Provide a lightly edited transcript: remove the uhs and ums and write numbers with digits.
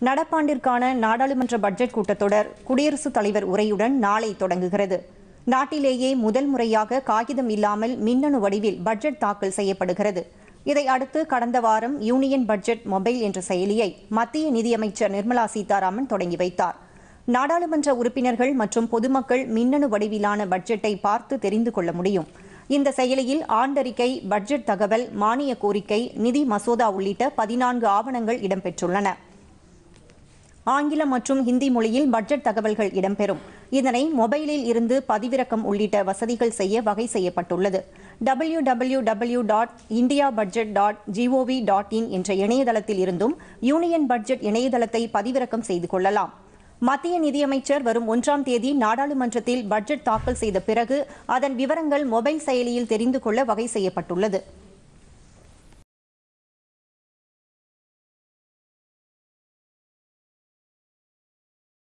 நடப்பாண்டிற்கான நாடாளுமன்ற பட்ஜெட் கூட்டத்தொடர் குடியரசுத் தலைவர் உரையுடன் நாளை தொடங்குகிறது. நாட்டிலேயே முதல் முறையாக காகிதம் இல்லாமல் மின்னணு வடிவில் பட்ஜெட் தாக்கல் செய்யப்படுகிறது. இதை அடுத்து கடந்த வாரம் யூனியன் பட்ஜெட் மொபைல் என்ற செயலியை மத்திய நிதியமைச்சர் நிர்மலா சீதாராமன் தொடங்கி வைத்தார். நாடாளுமன்ற உறுப்பினர்கள் மற்றும் பொதுமக்கள் மின்னணு வடிவிலான பட்ஜெட்டை பார்த்து தெரிந்து கொள்ள முடியும். இந்த செயலியில் ஆண்டறிக்கை, பட்ஜெட் தகவல், மானிய கோரிக்கை, நிதி மசோதா உள்ளிட்ட 14 ஆவணங்கள் இடம்பெற்றுள்ளன. ஆங்கிலம் மற்றும் ஹிந்தி மொழியில் பட்ஜெட் தகவல்கள் இடம்பெறும். இதனை மொபைலில் இருந்து பதிவிறக்கம் உள்ளிட்ட வசதிகள் செய்ய வகை செய்யப்பட்டுள்ளது. www.indiabudget.gov.in என்ற இணையதளத்தில் இருந்தும் யூனியன் பட்ஜெட் இணையதளத்தை பதிவிறக்கம் செய்து கொள்ளலாம். மத்திய நிதியமைச்சர் வரும் 1ஆம் தேதி நாடாளுமன்றத்தில் பட்ஜெட் தாக்கல் செய்த பிறகு அதன் விவரங்கள் மொபைல் செயலியில் தெரிந்து கொள்ள வகை செய்யப்பட்டுள்ளது.